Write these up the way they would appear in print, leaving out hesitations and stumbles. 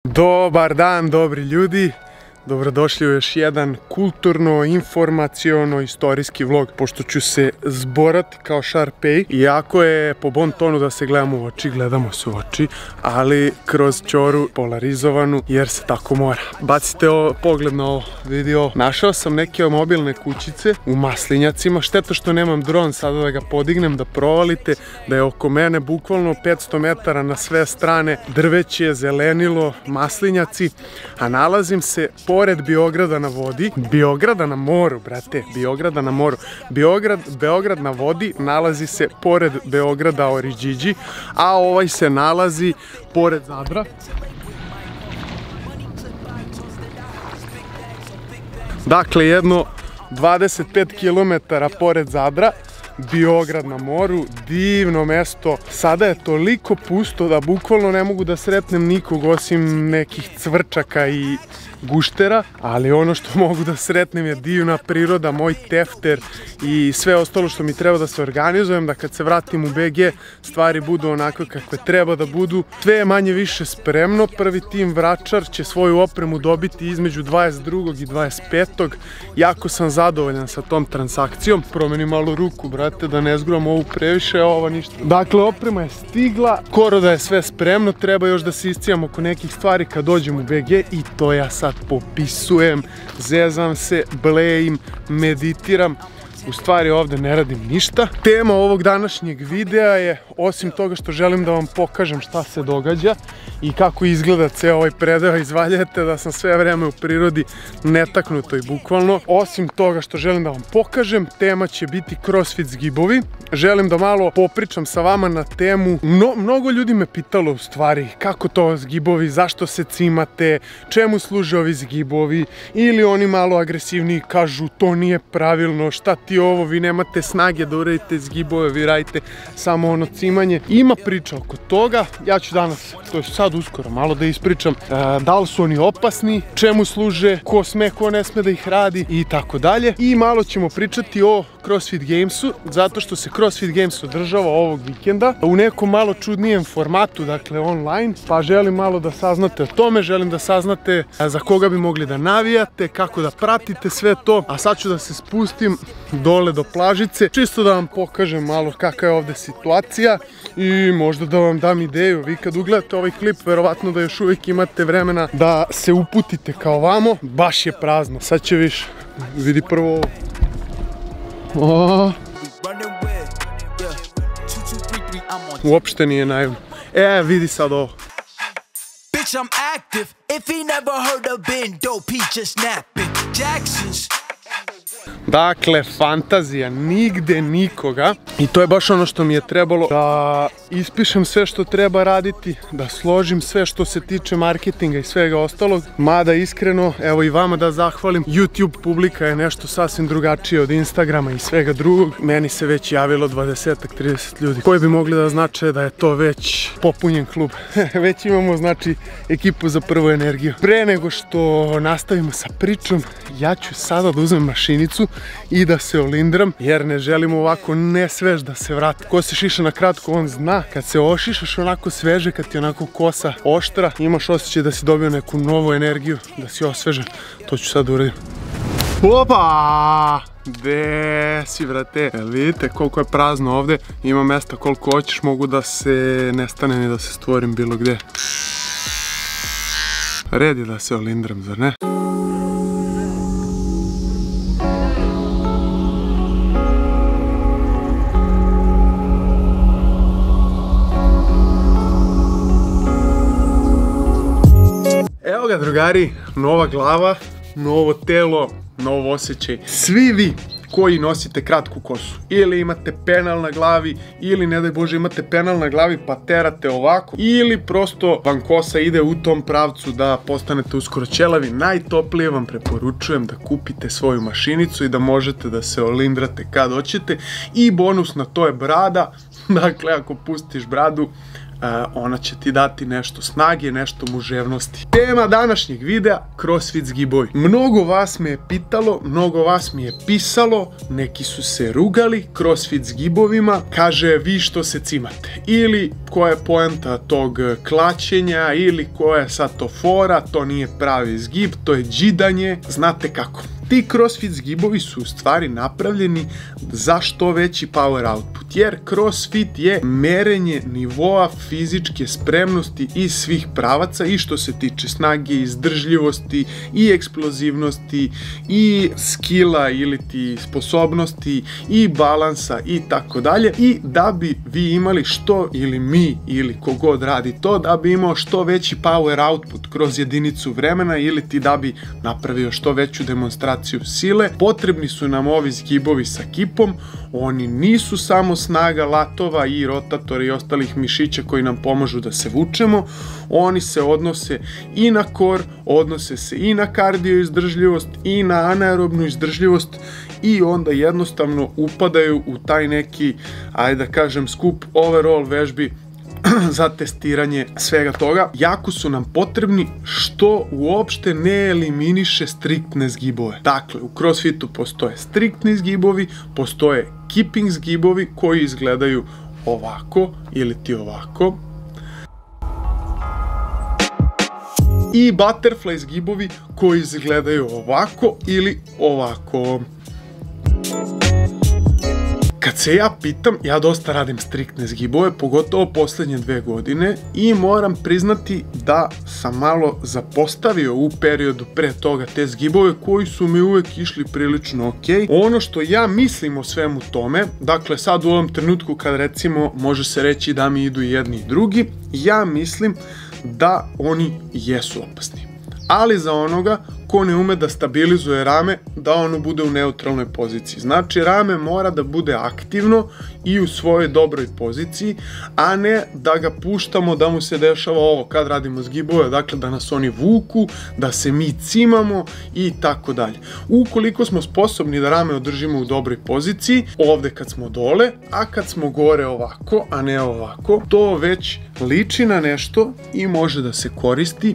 Dobar dan, dobri ljudi. Dobrodošli u još jedan kulturno, informaciono, istorijski vlog. Pošto ću se zborati kao Sharpay, iako je po bon tonu da se gledamo u oči, gledamo se u oči, ali kroz ćoru polarizovanu, jer se tako mora. Bacite pogled na ovo video. Našao sam neke mobilne kućice u maslinjacima. Šteta što nemam dron sada da ga podignem, da provalite da je oko mene bukvalno 500 metara na sve strane drveće, zelenilo, maslinjaci, a nalazim se pored Beograda na vodi, Beograda na moru, brate, Beograda na moru. Beograd na vodi nalazi se pored Beograda Oriđiđi, a ovaj se nalazi pored Zadra. Dakle, jedno 25 km pored Zadra, Beograd na moru, divno mesto. Sada je toliko pusto da bukvalno ne mogu da sretnem nikog osim nekih cvrčaka i guštera, ali ono što mogu da sretnem je divna priroda, moj tefter i sve ostalo što mi treba da se organizujem, da kad se vratim u BG stvari budu onako kakve treba da budu. Sve je manje više spremno, prvi tim Vračar će svoju opremu dobiti između 22. i 25. Jako sam zadovoljan sa tom transakcijom. Promenim malo ruku, brate, da ne zguram ovu previše, ovo ništa. Dakle, oprema je stigla, skoro da je sve spremno, treba još da se iscijam oko nekih stvari kad dođem u BG i to ja sad popisujem, zezam se, blejim, meditiram. U stvari ovde ne radim ništa. Tema ovog današnjeg videa je, osim toga što želim da vam pokažem šta se događa i kako izgleda ceo ovaj predeo, izvaljujete da sam sve vreme u prirodi netaknutoj bukvalno. Osim toga što želim da vam pokažem, tema će biti CrossFit zgibovi. Želim da malo popričam sa vama na temu. Mnogo ljudi me pitalo u stvari kako to zgibovi, zašto se cimate, čemu služe ovi zgibovi, ili oni malo agresivniji kažu to nije pravilno, šta ti ovo, vi nemate snage da uradite zgibove, vi radite samo ono cimanje. Ima priča oko toga, ja ću danas, to je sad uskoro, malo da ispričam da li su oni opasni, čemu služe, ko sme, ko ne sme da ih radi i tako dalje. I malo ćemo pričati o CrossFit Gamesu, zato što se CrossFit Games održava ovog vikenda u nekom malo čudnijem formatu, dakle online, pa želim malo da saznate o tome, želim da saznate za koga bi mogli da navijate, kako da pratite sve to, a sad ću da se spustim dole do plažice, čisto da vam pokažem malo kakva je ovde situacija i možda da vam dam ideju. Vi kad ugledate ovaj klip, verovatno da još uvijek imate vremena da se uputite kao vamo, baš je prazno, sad će više, vidi prvo ovo. Uopšte nije naivno. Vidi sad ovo. Bitch, I'm active. If he never heard of Ben Dope, he just napping. Jackson's. Dakle, fantazija, nigde nikoga. I to je baš ono što mi je trebalo, da ispišem sve što treba raditi, da složim sve što se tiče marketinga i svega ostalog. Mada iskreno, evo i vama da zahvalim, YouTube publika je nešto sasvim drugačije od Instagrama i svega drugog. Meni se već javilo 20-30 ljudi koji bi mogli da znače da je to već popunjen klub. Već imamo, znači, ekipu za prvu energiju. Pre nego što nastavimo sa pričom, ja ću sada da uzmem mašinicu i da se olindram, jer ne želim ovako nesvež da se vrati. Ko se šiša na kratko, on zna. Kad se ošišaš onako sveže, kad ti onako kosa oštra, imaš osjećaj da si dobio neku novu energiju, da si osvežen. To ću sad uradim. Opa! Gde si, brate? Vidite koliko je prazno ovde. Ima mesta koliko hoćeš, mogu da se nestanem i da se stvorim bilo gde. Red je da se olindram, zar ne? Evo ga, drugari, nova glava, novo telo, novo osjećaj. Svi vi koji nosite kratku kosu, ili imate penal na glavi, ili ne daj Bože imate penal na glavi pa terate ovako, ili prosto vam kosa ide u tom pravcu da postanete uskoro ćelavi, najtoplije vam preporučujem da kupite svoju mašinicu i da možete da se olindrate kad hoćete. I bonus na to je brada. Dakle, ako pustiš bradu, ona će ti dati nešto snage, nešto muževnosti. Tema današnjeg videa, CrossFit zgibovi. Mnogo vas me je pitalo, mnogo vas mi je pisalo, neki su se rugali CrossFit zgibovima, kaže vi što se cimate, ili koja je poenta tog klaćenja, ili koja je sad to fora, to nije pravi zgib, to je džidanje, znate kako. Ti CrossFit zgibovi su u stvari napravljeni za što veći power output, jer CrossFit je merenje nivoa fizičke spremnosti iz svih pravaca, i što se tiče snage, izdržljivosti i eksplozivnosti i skilla ili ti sposobnosti i balansa i tako dalje. I da bi vi imali što, ili mi ili kogod radi to, da bi imao što veći power output kroz jedinicu vremena, ili ti da bi napravio što veću demonstraciju sile, potrebni su nam ovi zgibovi sa kipom. Oni nisu samo snaga latova i rotatora i ostalih mišića koji nam pomažu da se vučemo, oni se odnose i na core, odnose se i na kardio izdržljivost i na anaerobnu izdržljivost, i onda jednostavno upadaju u taj neki, ajde da kažem, skup overall vežbi za testiranje svega toga. Jako su nam potrebni, što uopšte ne eliminiše striktne zgibove. Dakle, u CrossFitu postoje striktni zgibovi, postoje keeping zgibovi koji izgledaju ovako ili ti ovako, i butterfly zgibovi koji izgledaju ovako ili ovako. Kad se ja pitam, ja dosta radim striktne zgibove, pogotovo poslednje 2 godine, i moram priznati da sam malo zapostavio u periodu pre toga te zgibove koji su mi uvek išli prilično ok. Ono što ja mislim o svemu tome, dakle sad u ovom trenutku kad recimo može se reći da mi idu jedni i drugi, ja mislim da oni jesu opasni. Ali za onoga ko ne ume da stabilizuje rame, da ono bude u neutralnoj poziciji. Znači, rame mora da bude aktivno i u svojoj dobroj poziciji, a ne da ga puštamo da mu se dešava ovo kad radimo zgibove, dakle da nas oni vuku, da se mi cimamo i tako dalje. Ukoliko smo sposobni da rame održimo u dobroj poziciji, ovde kad smo dole, a kad smo gore ovako, a ne ovako, to već liči na nešto i može da se koristi.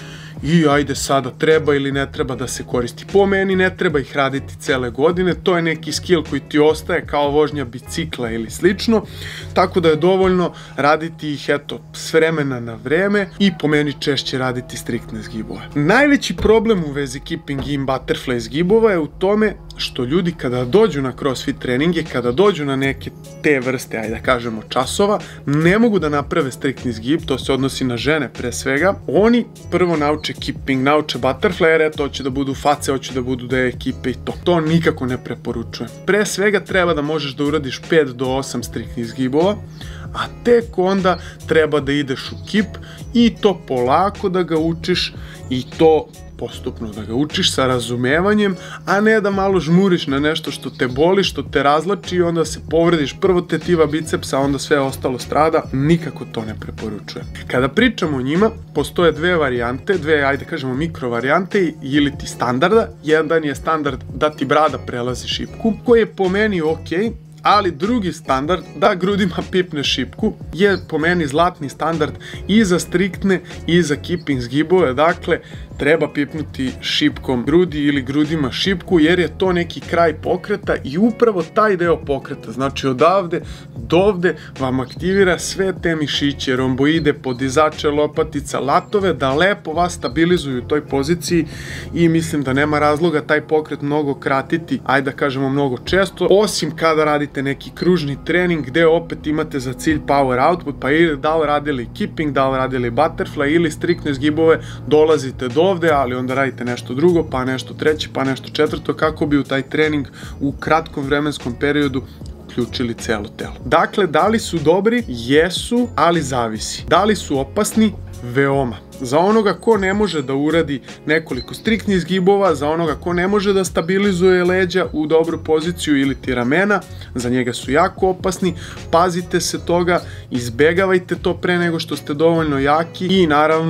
I ajde sada, treba ili ne treba da se koristi. Po meni ne treba ih raditi cele godine, to je neki skill koji ti ostaje kao vožnja bicikla ili slično, tako da je dovoljno raditi ih eto s vremena na vreme, i po meni češće raditi striktne zgibove. Najveći problem u vezi keeping i butterfly zgibova je u tome što ljudi kada dođu na CrossFit treninge, kada dođu na neke te vrste, ajde da kažemo, časova, ne mogu da naprave striktni zgib, to se odnosi na žene pre svega. Oni prvo nauče keeping, nauče butterfly, jer eto, hoće da budu face, hoće da budu deo ekipe i to. To nikako ne preporučujem. Pre svega treba da možeš da uradiš 5 do 8 striktnih zgibova, a tek onda treba da ideš u kip, i to polako da ga učiš, i to postupno da ga učiš sa razumevanjem, a ne da malo žmuriš na nešto što te boli, što te razlači i onda se povrediš, prvo tetiva bicepsa, a onda sve ostalo strada. Nikako to ne preporučujem. Kada pričamo o njima, postoje dve varijante, dve, ajde kažemo, mikro varijante ili ti standarda. Jedan je standard da ti brada prelazi šipku, koji je po meni ok, ali drugi standard, da grudima pipne šipku, je po meni zlatni standard i za striktne i za keeping zgibove. Dakle, treba pipnuti šipkom grudi ili grudima šipku, jer je to neki kraj pokreta, i upravo taj deo pokreta, znači odavde do ovde, vam aktivira sve te mišiće, romboide, podizače lopatica, latove, da lepo vas stabilizuju u toj poziciji, i mislim da nema razloga taj pokret mnogo kratiti, ajde da kažemo mnogo često, osim kada radite neki kružni trening gde opet imate za cilj power output, pa ili da li radili keeping, da li radili butterfly ili striktne zgibove, dolazite do ovde, ali onda radite nešto drugo, pa nešto treće, pa nešto četvrto, kako bi u taj trening u kratkom vremenskom periodu uključili celo telo. Dakle, da li su dobri? Jesu, ali zavisi. Da li su opasni? Veoma. Za onoga ko ne može da uradi nekoliko striktnih zgibova, za onoga ko ne može da stabilizuje leđa u dobru poziciju ili ti ramena, za njega su jako opasni. Pazite se toga, izbegavajte to pre nego što ste dovoljno jaki, i naravno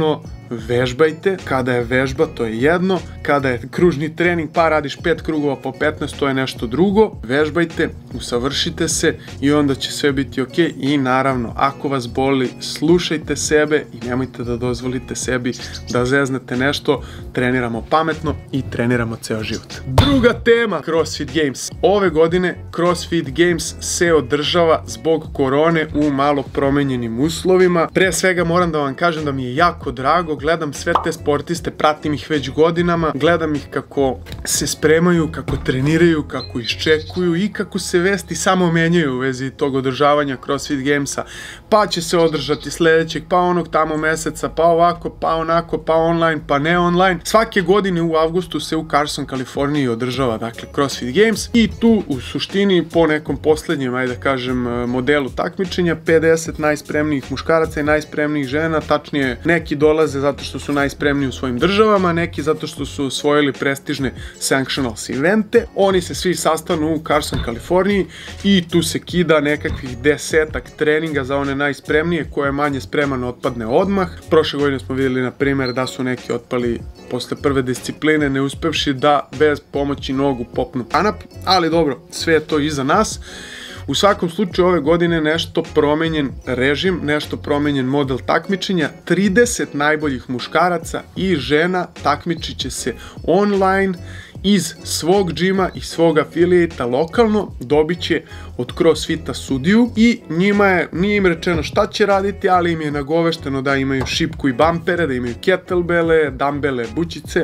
vežbajte. Kada je vežba, to je jedno. Kada je kružni trening pa radiš 5 krugova po 15, to je nešto drugo. Vežbajte, usavršite se i onda će sve biti ok. I naravno, ako vas boli, slušajte sebe i nemojte da dozvolite sebi da zeznete nešto. Treniramo pametno i treniramo ceo život. Druga tema, CrossFit Games. Ove godine CrossFit Games se održava zbog korone u malo promenjenim uslovima. Pre svega moram da vam kažem da mi je jako drago, gledam sve te sportiste, pratim ih već godinama, gledam ih kako se spremaju, kako treniraju, kako iščekuju i kako se vesti samo menjaju u vezi tog održavanja CrossFit Gamesa. Pa će se održati sledećeg, pa onog tamo meseca, pa ovako, pa onako, pa online, pa ne online. Svake godine u avgustu se u Carson, Kaliforniji održava, dakle, CrossFit Games i tu u suštini po nekom poslednjem, ajde da kažem, modelu takmičenja 50 najspremnijih muškaraca i najspremnijih žena, tačnije neki dolaze zato što su najspremniji u svojim državama, neki zato što su osvojili prestižne sanctionals evente. Oni se svi sastanu u Carson, Kaliforniji i tu se kida nekakvih 10-ak treninga za one najspremnije, koje je manje spreman otpadne odmah. Prošle godine smo vidjeli, na primjer, da su neki otpali posle prve discipline, ne uspevši da bez pomoći nogu popnu kanap, ali dobro, sve je to iza nas. U svakom slučaju ove godine nešto promenjen režim, nešto promenjen model takmičenja, 30 najboljih muškaraca i žena takmičit će se online iz svog džima i svog afiliata lokalno, dobit će od CrossFita sudiju i nije im rečeno šta će raditi, ali im je nagovešteno da imaju šipku i bampere, da imaju kettlebele, dambele, bučice,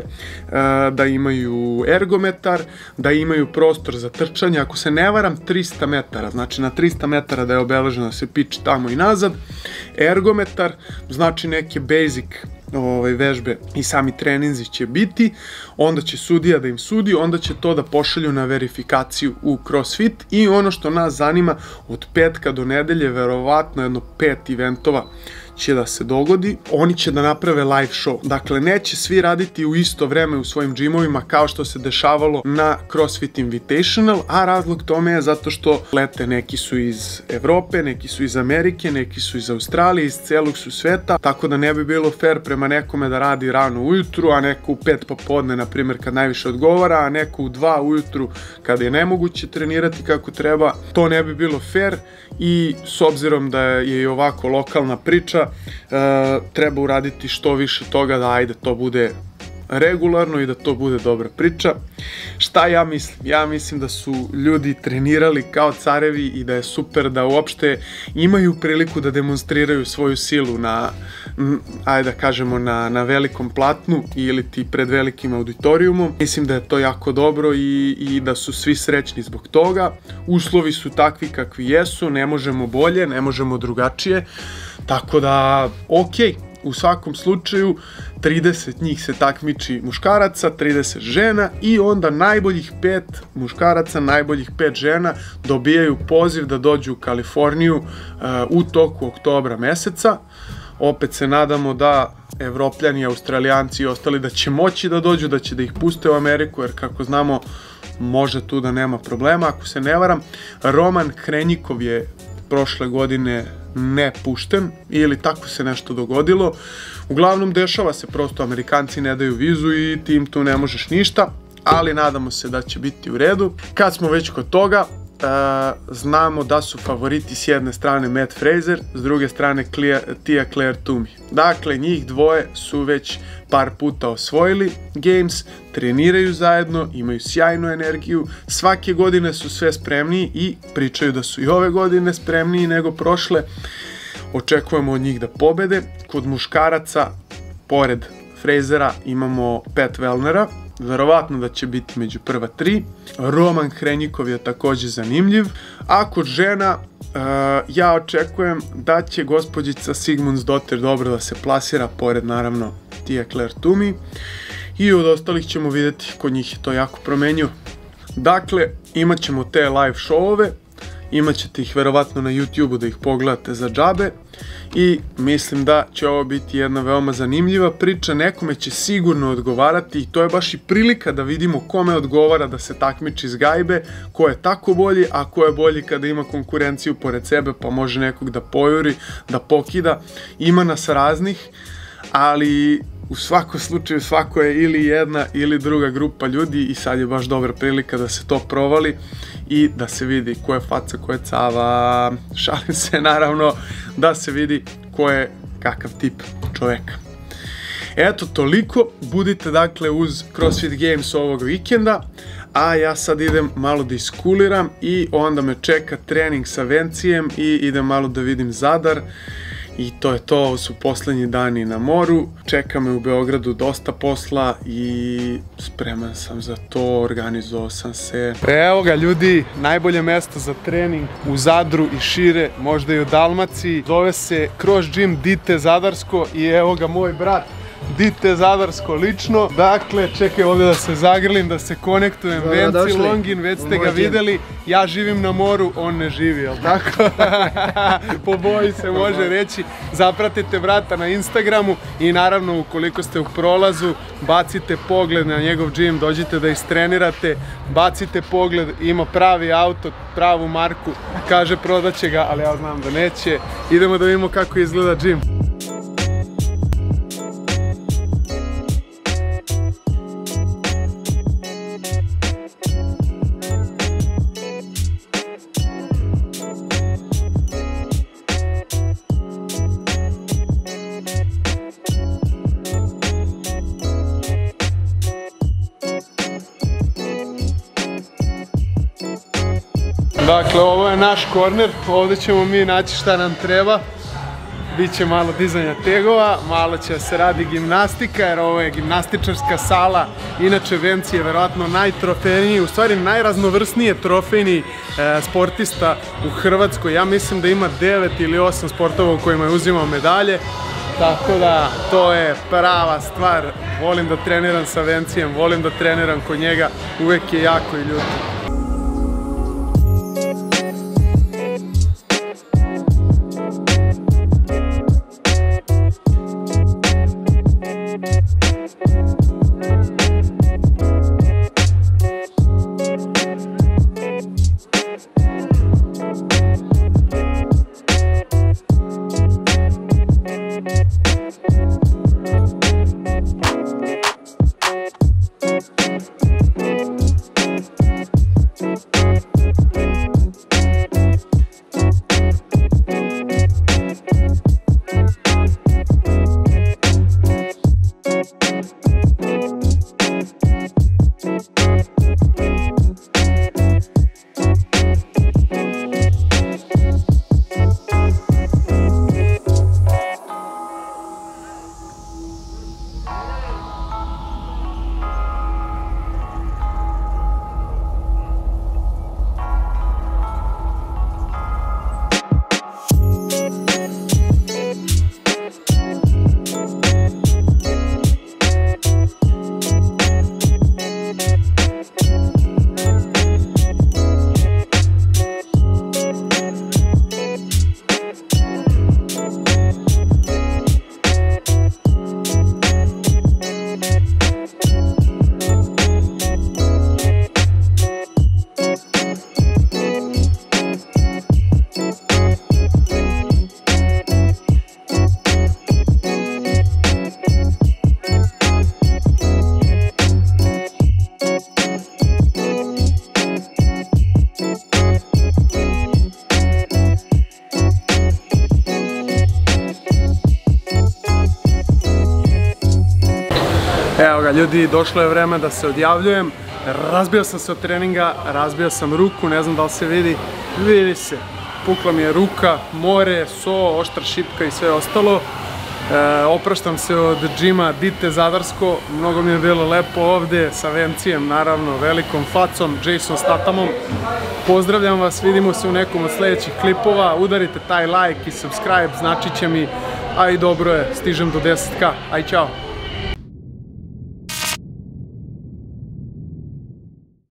da imaju ergometar, da imaju prostor za trčanje, ako se ne varam 300 metara, znači na 300 metara da je obeleženo da se piči tamo i nazad, ergometar, znači neke basic vežbe i sami treninzi će biti, onda će sudija da im sudi, onda će to da pošalju na verifikaciju u CrossFit i ono što nas zanima, od petka do nedelje verovatno jedno 5 eventova će da se dogodi, oni će da naprave live show. Dakle, neće svi raditi u isto vreme u svojim džimovima kao što se dešavalo na CrossFit Invitational, a razlog tome je zato što lete, neki su iz Evrope, neki su iz Amerike, neki su iz Australije, iz celog su sveta, tako da ne bi bilo fair prema nekome da radi rano ujutru, a neko u 5 popodne, na primjer, kad najviše odgovara, a neko u 2 ujutru kada je nemoguće trenirati kako treba. To ne bi bilo fair i s obzirom da je i ovako lokalna priča, treba uraditi što više toga da ajde to bude regularno i da to bude dobra priča. Šta ja mislim? Ja mislim da su ljudi trenirali kao carevi i da je super da uopšte imaju priliku da demonstriraju svoju silu na, ajde da kažemo, na velikom platnu ili ti pred velikim auditorijumom. Mislim da je to jako dobro i da su svi srećni zbog toga. Uslovi su takvi kakvi jesu, ne možemo bolje, ne možemo drugačije, tako da okej. U svakom slučaju 30 njih se takmiči muškaraca, 30 žena i onda najboljih 5 muškaraca, najboljih 5 žena dobijaju poziv da dođu u Kaliforniju u toku oktobra meseca. Opet se nadamo da Evropljani, Australijanci i ostali da će moći da dođu, da će da ih puste u Ameriku, jer kako znamo može tu da nema problema. Ako se ne varam, Roman Hrenjikov je prošle godine ne pušten ili tako se nešto dogodilo. Uglavnom dešava se, prosto Amerikanci ne daju vizu i ti im tu ne možeš ništa, ali nadamo se da će biti u redu. Kad smo već kod toga, znamo da su favoriti s jedne strane Matt Fraser, s druge strane Tia-Clair Toomey. Dakle, njih dvoje su već par puta osvojili Games, treniraju zajedno, imaju sjajnu energiju, svake godine su sve spremniji i pričaju da su i ove godine spremniji nego prošle. Očekujemo od njih da pobede. Kod muškaraca, pored Frasera, imamo Pat Wellnera, verovatno da će biti među prva 3. Roman Hrenjikov je takođe zanimljiv, a kod žena ja očekujem da će gospođica Sigmundsdottir dobro da se plasira, pored naravno Tia-Clair Toomey, i od ostalih ćemo vidjeti, kod njih je to jako promenjivo. Dakle, imat ćemo te live showove, imat ćete ih verovatno na YouTube-u da ih pogledate za džabe i mislim da će ovo biti jedna veoma zanimljiva priča, nekome će sigurno odgovarati i to je baš i prilika da vidimo kome odgovara da se takmiči iz gajbe, ko je tako bolji, a ko je bolji kada ima konkurenciju pored sebe pa može nekog da pojuri, da pokida. Ima nas raznih, ali u svakom slučaju svako je ili jedna ili druga grupa ljudi i sad je baš dobra prilika da se to provali i da se vidi ko je faca, ko je cava, šalim se naravno, da se vidi ko je kakav tip čoveka. Eto, toliko, budite dakle uz CrossFit Games ovog vikenda, a ja sad idem malo da iskuliram i onda me čeka trening sa Vencijem i idem malo da vidim Zadar. I to je to, ovo su poslednji dani na moru, čeka me u Beogradu dosta posla i spreman sam za to, organizovao sam se. Evo ga ljudi, najbolje mesto za trening u Zadru i šire, možda i u Dalmaciji, zove se Cross Gym Dite Zadarsko i evo ga moj brat Dite Zadarsko lično. Dakle, čekaj ovdje da se zagrlim, da se konektujem. Venci Longin, već ste ga videli. Ja živim na moru, on ne živi, jel tako? Po boji se može reći. Zapratite brata na Instagramu i naravno ukoliko ste u prolazu, bacite pogled na njegov gym, dođite da istrenirate, bacite pogled, ima pravi auto, pravu marku, kaže prodaće ga, ali ja znam da neće. Idemo da vidimo kako izgleda gym. Dakle, ovo je naš korner, ovdje ćemo mi naći šta nam treba. Biće malo dizanja tegova, malo će se radi gimnastika, jer ovo je gimnastičarska sala. Inače, Venci je verovatno najtrofejniji, u stvari najraznovrsnije trofejni sportista u Hrvatskoj. Ja mislim da ima 9 ili 8 sportova u kojima je uzimao medalje. Tako da, to je prava stvar. Volim da treniram sa Vencijem, volim da treniram kod njega, uvek je jako i ljuto. Evo ga ljudi, došlo je vreme da se odjavljujem. Razbio sam se od treninga, razbio sam ruku, ne znam da li se vidi. Vidi se, pukla mi je ruka, more, so, oštra šipka i sve ostalo. Opraštam se od džima Dite Zadarsko, mnogo mi je bilo lepo ovdje sa Vencijem, naravno, velikom facom, Jason Stathamom. Pozdravljam vas, vidimo se u nekom od sljedećih klipova, udarite taj like i subscribe, znači će mi, a i dobro je, stižem do 10K, aj čao!